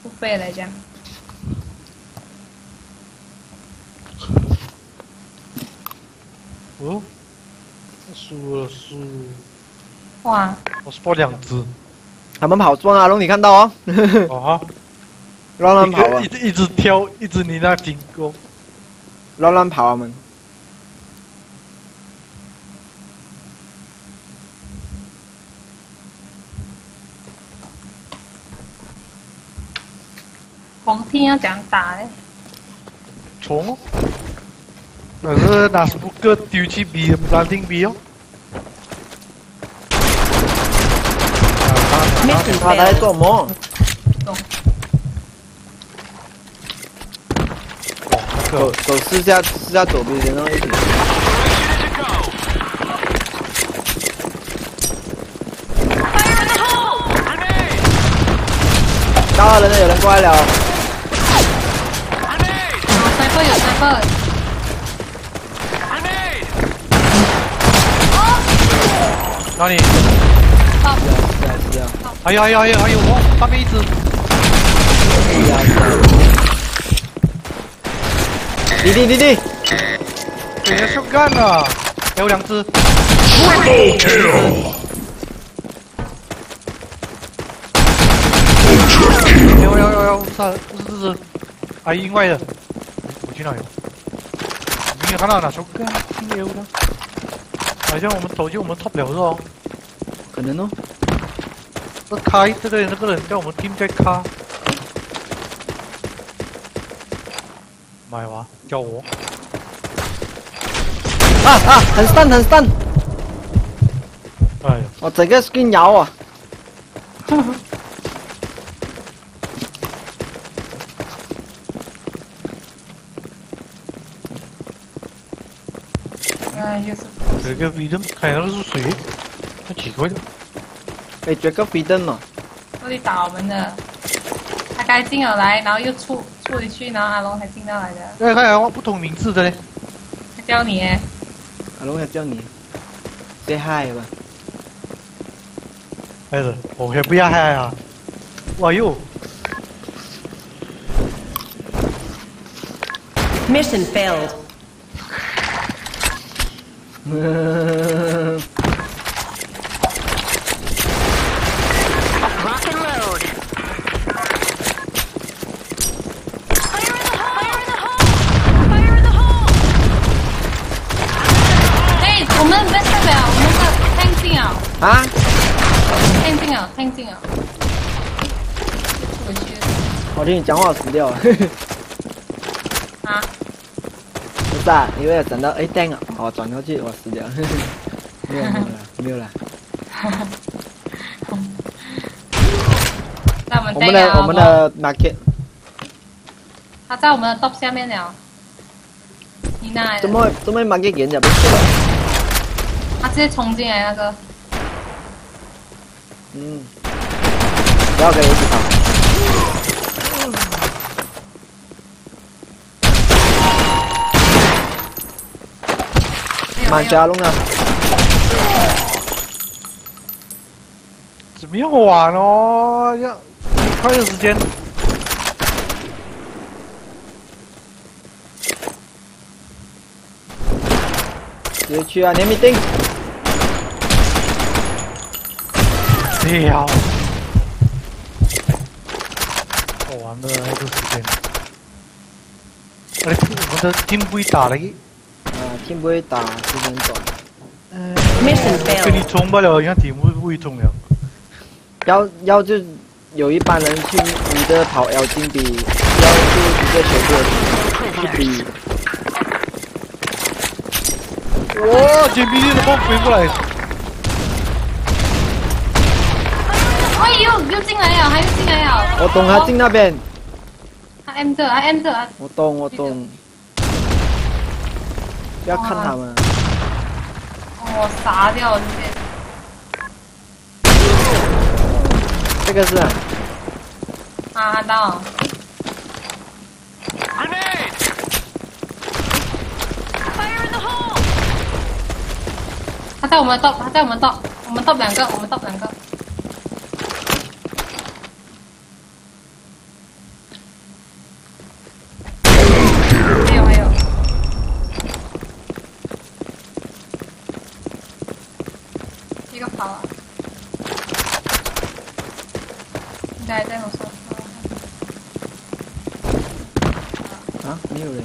付费来讲。 哦，输了。 哇！ 我 spot 2只。 他们跑撞阿龙，你看到哦？ 哦。 乱跑啊！ 一直跳，一直你那经过。 乱跑他们。 红天要怎样打嘞？ 冲！可是拿什么个丢去 B， 难听 B 哦。 他在做什么？走试下左边的那一点。到2人了，有人过来了。 有 sniper。 哪里？ 到。 是啊。 还有我上面一只。 弟， 给人秀干了，还有2只。有，不是，还另外的，我去哪有？你有看到哪秀干？没有的，好像我们走进我们 top 了是哦。 可能哦。 这开这个人叫我们 team 在卡。买哇，叫我。 很散。 哎呦， 我整个 skin 摇啊！ 又是。 这个 V 灯看到是谁？太奇怪了。 哎，这个 V 灯嘛。 这里打我们的，他该进了来，然后又出回去，然后阿龙才进到来的。 对，还有不同名字的嘞。 他叫你耶。 阿龙要叫你 say hi 吧。 还是我还不要嗨啊！哇哟 ！Mission failed. Rock and load. Fire in the hole! 哎，我们 best 了，我们的 tank 进啊！ 啊 tank 进啊！回去。 我听你讲话，我死掉了。 啊？ 不是啊，因为等到灯啊，我转过去，我死掉了。没有了。 在我们的 market。 他在我们的 top 下面了。你哪来的？ 怎么 market 人家不去了？ 他直接冲进来那个。 不要跟我一起跑。满家龙啊！ 怎么样玩哦？要快的时间。 直接去啊，连米定。 屌！好玩的那个时间。我们的 team 不会打了。 team 不会打，时间短。 Mission failed. 跟你冲不了，像 team 不会冲了。 要就有一帮人去你的跑 L 金比，要就一个球队去比。 哇！金比的bomb飞过来。 哎呦，又进来了，还又进来了。 我懂他进那边。 他 M 着，他 M 着。 我懂。不要看他们。 我傻掉了这个是。 啊，到。他在我们 top， 他在我们 top， 我们 top 2个，我们 top 2个。 啊，没有人。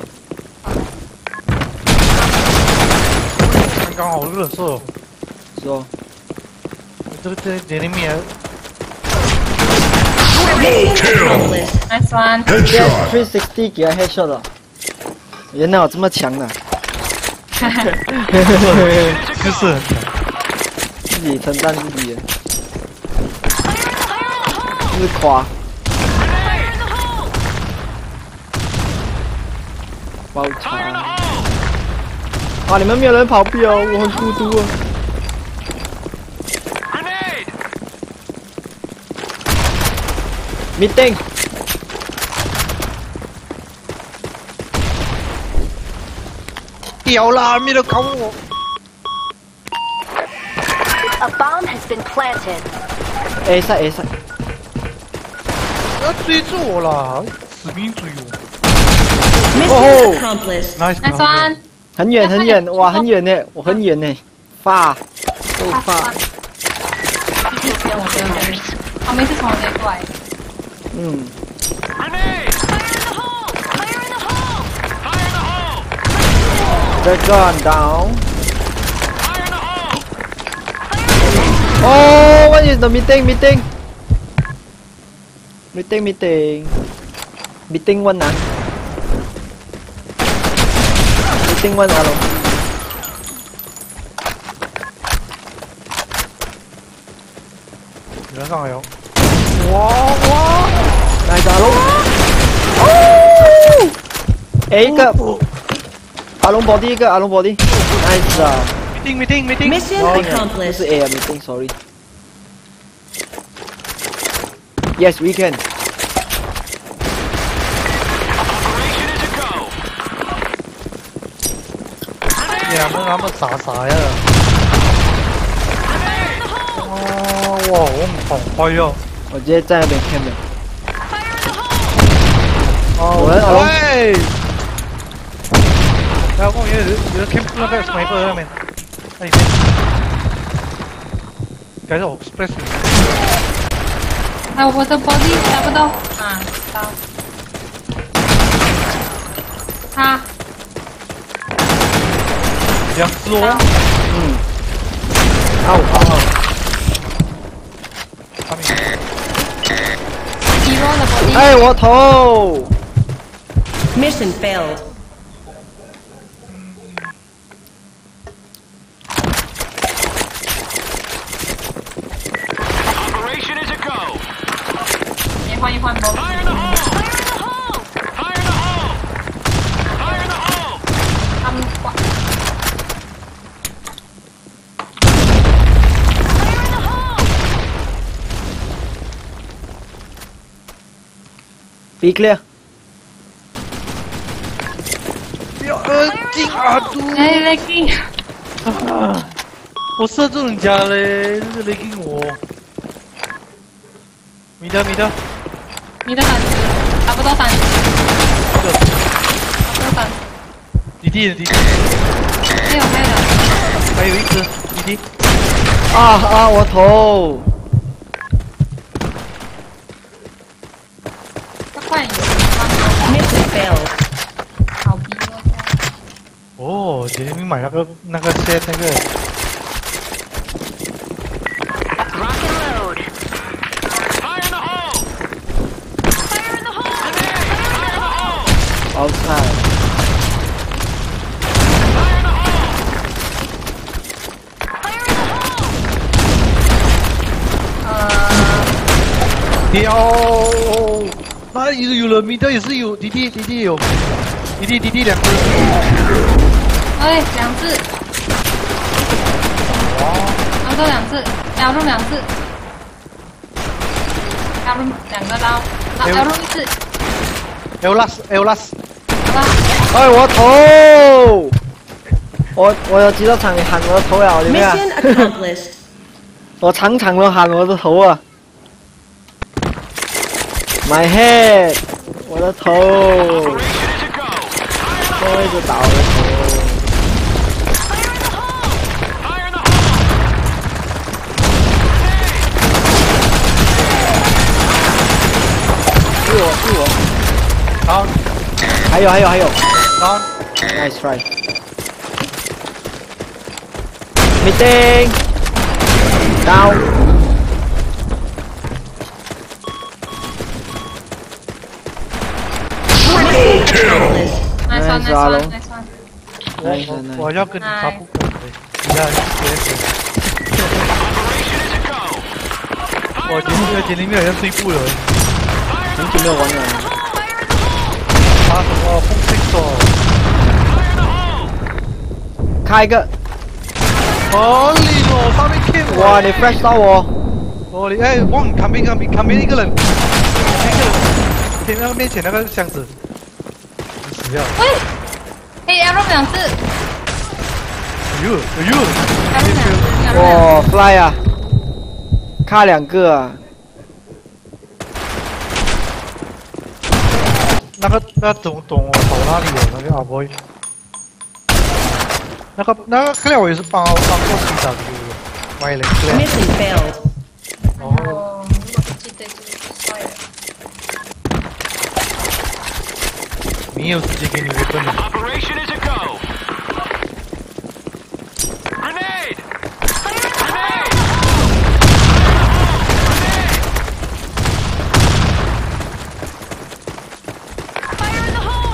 刚好我这个射， 是哦。 这里面 Accomplished. Nice one。 360给他 headshot 了。原来我这么强的， 就是很强。 自己称赞自己的，自夸。爆炸！啊，你们没有人跑标，我很孤独啊。meeting。 屌啦，没人搞我。 A bomb has been planted. A 赛 A 赛， 追住我了，死命追我。 Mission accomplished. Nice Nice one。 很远很远，哇，很远呢，我很远呢，发，够发， 继续跟我这边，他们是从哪过来？ 嗯。 The gun down. Oh, what is the meeting? Meeting one 啊 meeting one 阿龙。 有人上来哟！ 哇！来阿龙。哦！哎一个。 阿龙 body 一个，阿龙 body，nice 啊 ！meeting， Mission 不 accomplished. 是 A 啊 meeting，sorry。Yes, we can。 他们傻傻呀！哇，我们好快哟！ 我直接在那边看的。 哦， 阿龙。 然后有 camp 那个 sniper 上面，那里面，改成我 express。 哎，我的 body 打不到啊，到。他。 两只哦。 嗯。好。 上面。 Hero 的 body。 哎，我头。 Mission failed. 换一换吧。他们换。 Be clear。 不要进阿杜！ 哎 ，Legging。 我射中人家嘞，这是 Legging 我。米的。 你的胆子打不到胆子，打不到胆子。 弟弟， 没有， 还有一只弟弟。 啊，我头。 要换一个。 Mission failed. 好逼哦，姐姐你买那个 set 那个。 Rock and load. Outside。 屌！那有人米的也是有，弟弟有，弟弟两只。 哎，两只。拿到两只，要中两只，要中两个刀，要中一只。 L last。 好吧。 哎，我头！我有几多场你喊我的头了，你们啊！ Mission accomplished. 我场场都喊我的头啊 ！My head， 我的头，都一直打我的头。是我。 好。 还有 down， ，nice try。Meeting down。 Accomplice. Nice one, nice one, nice one. 我要跟你擦不可以，你看，我今天没有人退步了， 很久没有玩了。 他什么风吹手， 开一个， 哦，你哦，上面 K 我， 哇，你 flash 到我， 哦，你哎，往旁边一个人，前那个面前那个箱子，你死掉了， 喂，嘿，arrow 2次哎呦， ，arrow 2次，arrow 2次。 哇 ，fly 啊，卡2个啊， 那懂我跑哪里了？那个阿 boy， 那个 clear 我也是帮过洗澡的，对不对？歪了 clear， Mission failed. 然后哦，如果不记得就衰了。 没有时间给你一个盾了。 Operation is a go. Grenade! Grenade! Fire in the hole!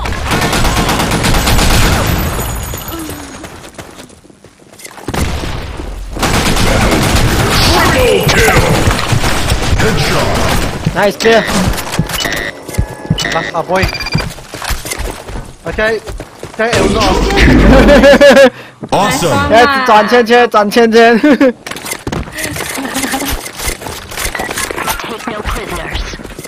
nice clear， 来，阿 boy， 我在 L 上。 Awesome！ 哎，转圈圈，转圈圈， Take no prisoners.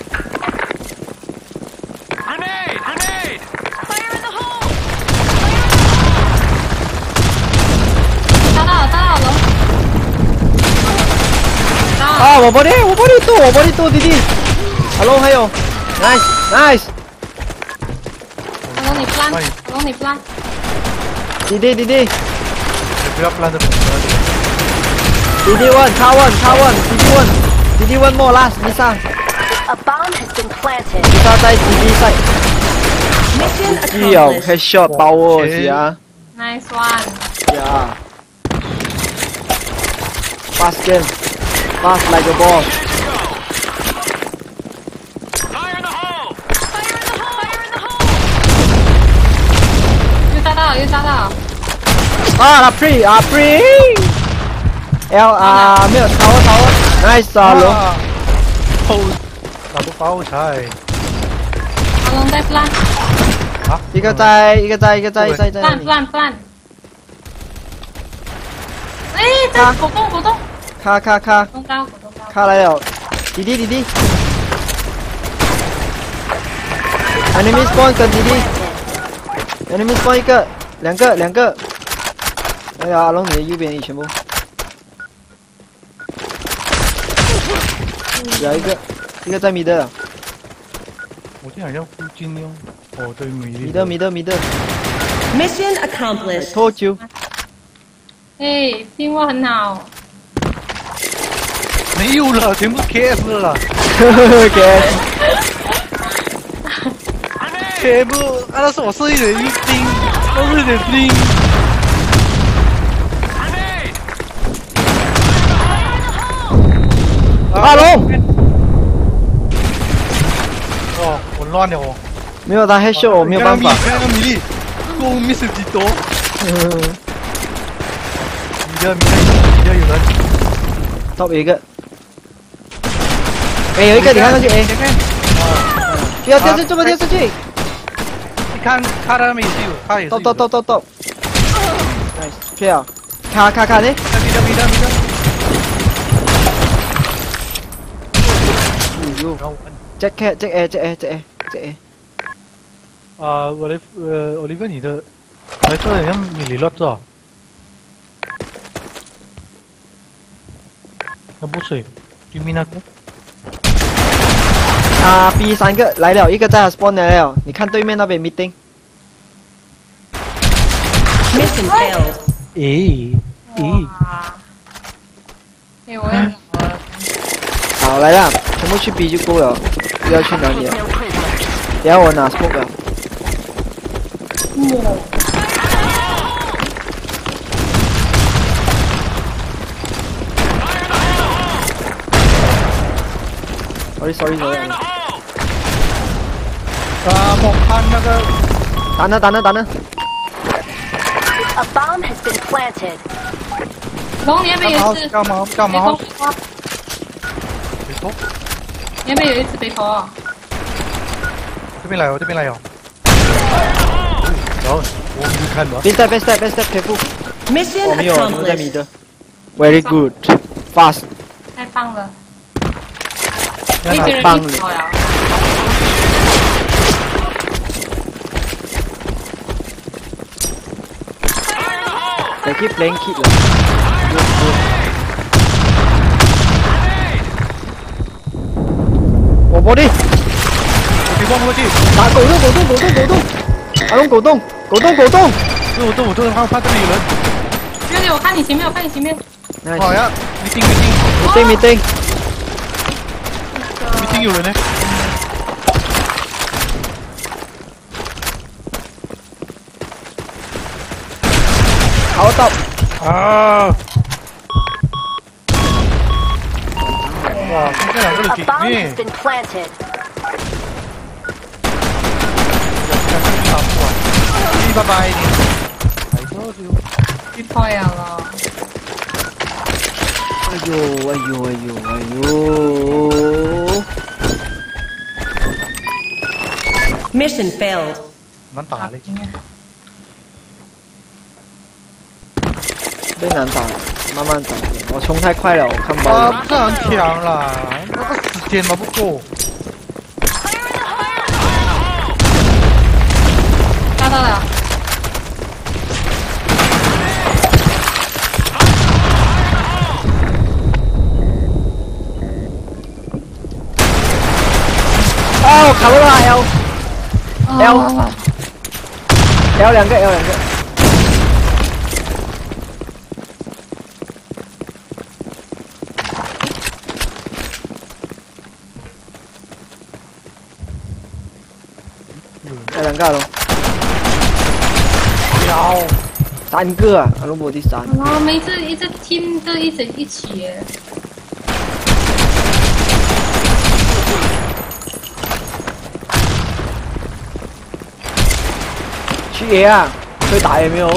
Grenade! Grenade! Fire in the hole! 抓到了， 啊，我 body 2，弟弟，hello 还有 ，nice， 阿龙你不烂，阿龙你不烂， 弟弟， 你不要plan的本子。 弟弟问，他问，弟弟问 more last， 你上， A bomb has been planted. 你上在弟弟赛， Mission 具有 accomplished. headshot 包我是啊， nice one。 呀 ，fast game，fast like a ball。 Fire in the hole! Fire in the hole! Fire in the hole! 又抓到， 啊，阿 pre，L 啊，没有逃，nice 啊，龙， 偷，打不包菜。 阿龙在不烂， 一个在那里， 不烂。哎，这果冻， 卡， 果冻高。 卡来了，弟弟，enemy spawn 跟弟弟 ，enemy spawn 一个，两个，哎呀，阿龙你的右边全部，有一个在米的， 我这好像附近哟。哦，对，米的， Mission accomplished. told you， 哎，听我很好， 没有了，全部 KS 了。 给， 全部，那是我设计的一兵，都是点兵。 Grenade! 阿龙， 哦，我乱了哦。 没有他 headshot 我没有办法， 看那个米粒，够 miss 几多？米的有人。 top 有一个，哎有一个你看上去，哎， 前面。 不要掉这么掉出去。 你看他那边也是有，他也是有。 到，nice， clear，卡呢？ 米的。 哎呦 ，Jack A。 我的Oliver你的，来这好像米里落着。那不是，对面那个。 啊 ，B 3个来了，一个在 spawn 来了，你看对面那边 meeting。 Mission failed. 咦。 哇！哎，我也好来了，全部去 B 就够了，不要去哪里 Take 了。 no prisoners. 等下我拿 smoke 了。 哇， sorry， Fire in the hole! 梦看那个打呢。 A bomb has been planted. 龙，你那边有一只干嘛？ 背头， 没错， 你那边有一只背头啊！ 这边来哦。然后我们就看吧。 Best step， 佩服。 Mission 我们有在米 accomplished. 的 ，very good，fast。 太棒了， 那一群人棒了一起跑呀！ They keep playing kid 了。我 body 别忘过去， 打狗洞，阿龙狗洞， 我都怕这里有人。 兄弟，我看你前面， 好呀，meeting 有人呢。 好到， 啊！哇，这两个人 A 挺 bomb 面 has，been planted. 拜拜你。I told you。 去跑呀了。 哎呦 Mission failed. 难打嘞。 被难打了，慢慢打。我冲太快了，我看不啊， 到。 不是很强啦，那个时间嘛不够。 抓到了， 哦，卡罗拉 L 哦 L 两个。L 两个阿龙，三个啊，阿龙我第三。 然后每一只 team 都一起耶。 去 A 啊，可以打 A 没有？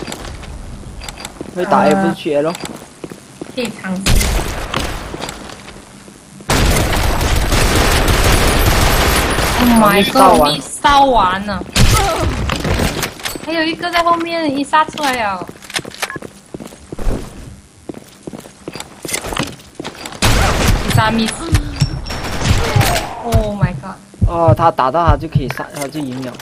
可以打 A 不是去 A 咯？ 可以尝试。Oh my 烧 god！ 完你烧完了，还有一个在后面，一杀出来了。一杀 miss。Oh my god！ 哦，他打到他就可以杀，他就赢了。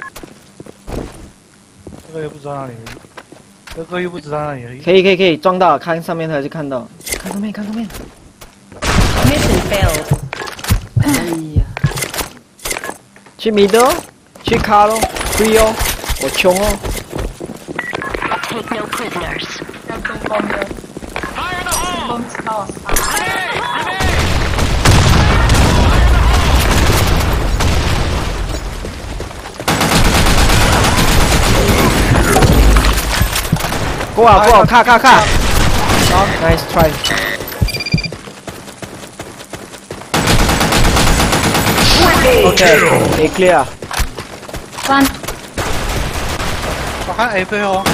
这个又不知道哪里，这个又不知道哪里而已。 可以撞到，看上面他就看到。看上面。 Mission failed. 哎呀，去米德，去卡咯，对哦，我冲哦。 Take no prisoners. 要中攻的， Fire in the hole! 攻知道我杀。 Grenade! Grenade! 过啊，卡。Nice try。OK，A clear。 关， 我看 A 背后，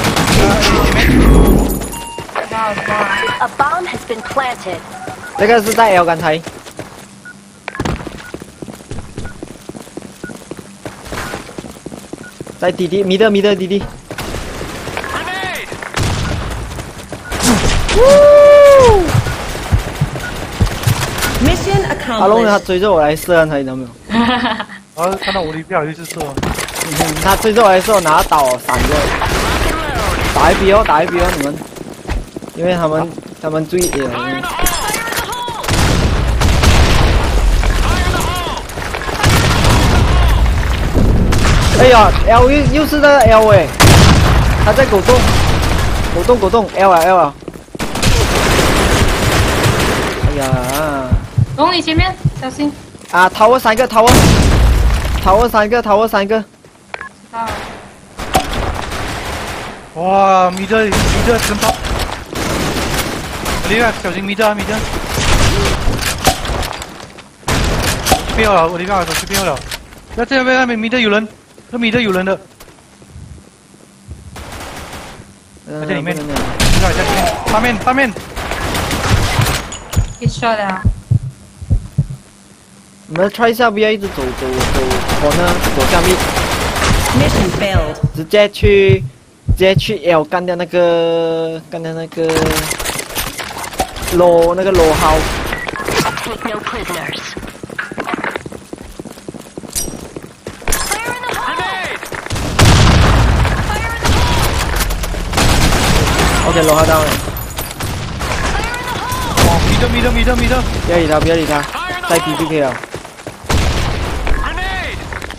知道。 A bomb has been planted. 这个是在 L 刚才。在弟弟，米德弟弟。 Grenade! Mission 阿龙他 accomplished. 追着我来射，他有没有？ 然后看到我的不好意思射， 他追着我来的时候拿刀闪着，打一比哦你们，因为他们追野。 Fire in the hole! Fire in the hole! 哎呀 ，L 又是那个 L 哎，他在狗洞 L 啊。哎呀， 龙你前面，小心。 啊，tower 三个，tower 三个。 知道了。 哇，米德跟头，你看小心米德。去标了，我离开手去标了。那这边那边米德有人，这米德有人的，在这里面，在这里面，上面。 一说了， 我们 try 一下，不要一直走呢，走下面， Mission failed. 直接去 L 干掉那个 low 那个 low house。 Take no prisoners. OK low house down 了。 哇，米德， 不要理他，再逼就可以了。 Grenade!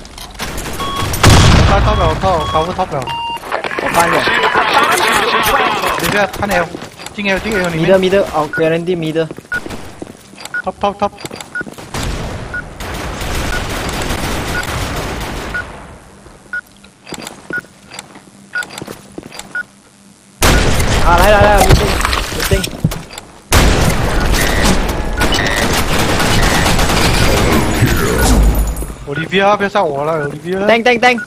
他掏不了，掏不了。 我翻了。 你不要看 L， 进 L 里面。 米德，哦，给人地米德。 top。 啊，来，米丁。 我里边不要杀我了，我里边。 叮。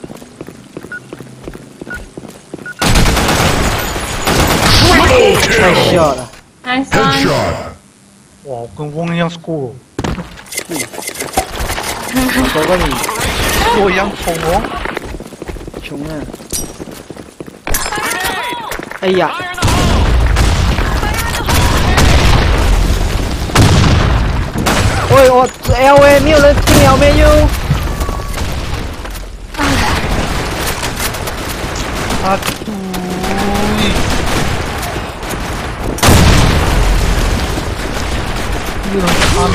太笑了。 nice one， 哇，跟翁一样 score， 我说过你我一样冲哦。 穷啊！哎呀， 喂，我 LA 没有人听了没有？ 啊，对。有人看。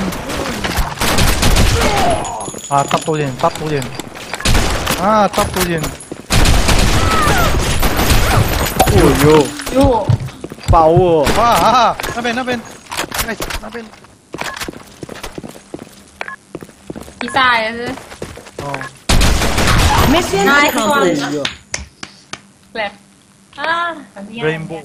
啊，搭多点。啊，搭多点。 哦哟， 哟， 爆哦！ 哇，那边，哎，那边。 比赛也是哦， Mission Nice accomplished. 哎呦， left 啊，很厉害。 Rainbow。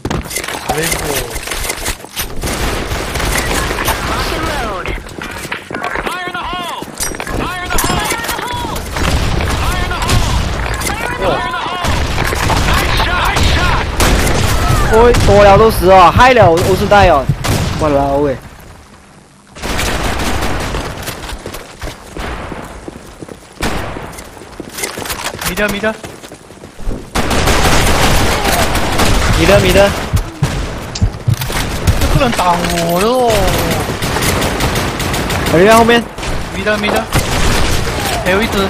Lock and load. Fire in the hole! Fire in the hole! Fire in the hole! Fire in the hole! Nice shot! 我多了都死哦，嗨了我是带哦，我老喂， 米德， 米德， 这不能挡我的哦。 我在后面， 米德，还有一只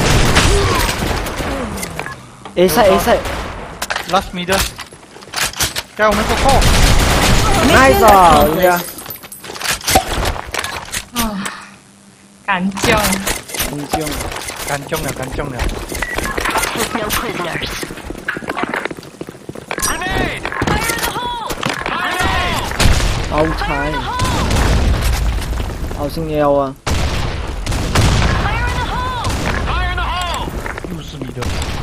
A 赛 last 米德，该我们做扣。 ，nice 啊，人家， 啊，敢救， 很凶， 干中了。 Take no prisoners. Grenade! Fire in the hole! Fire in the hole! 好彩，好心 L 啊， Fire in the hole! Fire in the hole! 又是米德。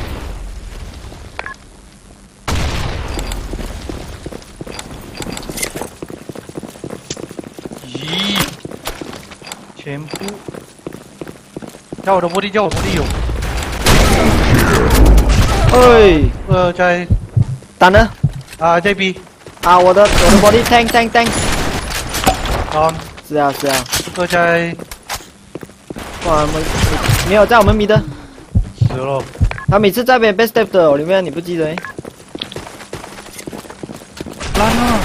咦，全部。叫我的玻璃有。 哎， 在打呢？ 啊这边。 啊，我的 body tank， 啊， 是啊， 这个在哇，我们没有在我们米的， 死了。 他每次在边 best step 的里面，你不记得？ 烂了。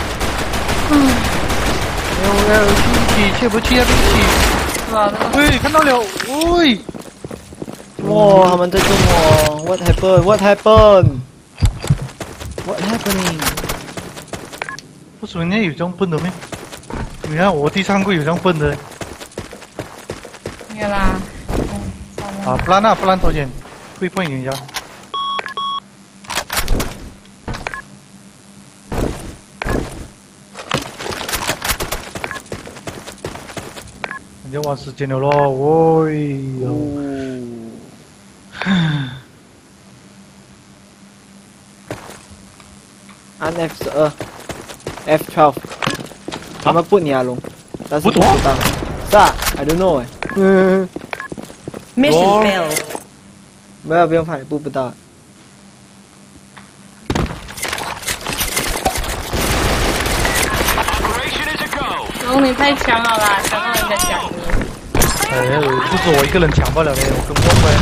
哎，对不起， 是吧？ 喂，看到了，喂。 哇，他们在中我 ，What happened？ 为什么人家有这样笨的咩？你看我第3个有这样笨的。 没有啦。 啊，不然多点，会碰人家。人家玩时间了咯，哎呦。 F12，他们不你啊龙，但是不懂不知道，是啊，I don't know 哎， Mission Oh. failed. 没有不用怕，不知道。 Operation is a go. 龙你太强了啦，抢到人家奖励。 哎，不是我一个人抢不了的，我跟我们。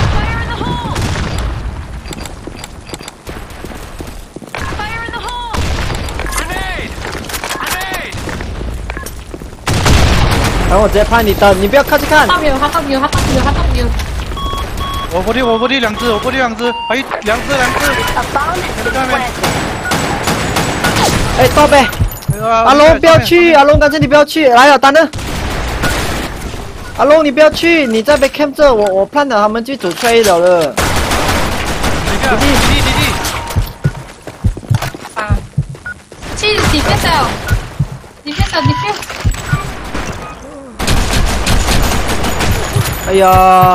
Fire in the hole! Grenade! Grenade! 然后我直接拍你的，你不要靠近看。 他top you。 我过去两只，还有两只。 A bomb has been planted. 哎，到呗。阿龙不要去，阿龙，干脆你不要去，来了，单呢？阿龙你不要去，你在被 camp 着，我plan 了他们就走出来了。 弟， 啊，去底下手。 哎呀，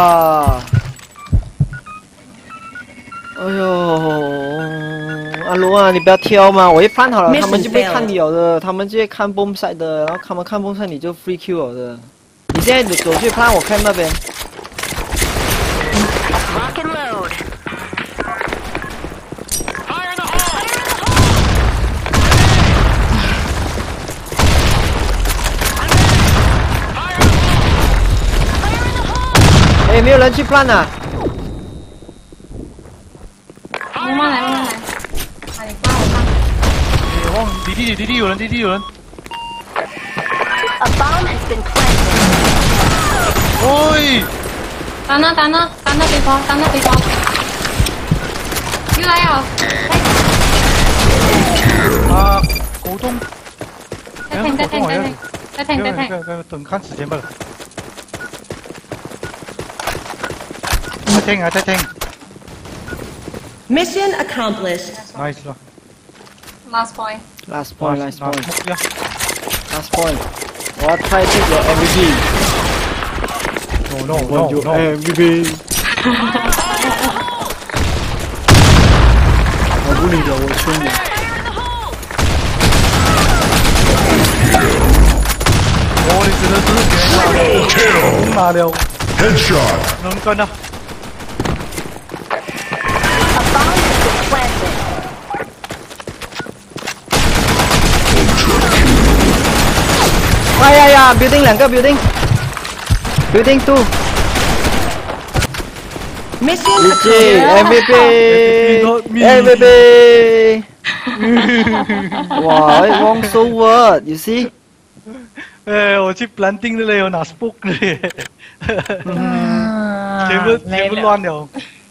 哎呦，阿龙啊，你不要挑嘛，我一plan好了，他们就被看你了的，他们就会看 bomb side 的，然后他们看 bomb side 你就 free kill 了的。你现在走去 plan 我看那边。 Lock and load. Fire in the hole! Fire in the hole! 哎，没有人去 plan 啊？ 慢慢来。啊，你帮我看。 哎，忘弟弟有人。 A bomb has been planted. 喂， 打呢，北方。又来了， 啊，狗洞。 再听。 等看时间吧。再听。 Mission accomplished. Nice 了。 Last point。 Last point. 目标。 Last point. 我要 try take your MVP. No. MVP. 我不理了，我凶你。 我的真的是拿了， Headshot. 能干的。 A bomb has been planted. 哎呀 ，building 两个 building 2。 Mission GG accomplished. MVP. Wow, it won so what? You see? 哎，我去 planting 的嘞，我拿 spoke 的嘞，全部乱了。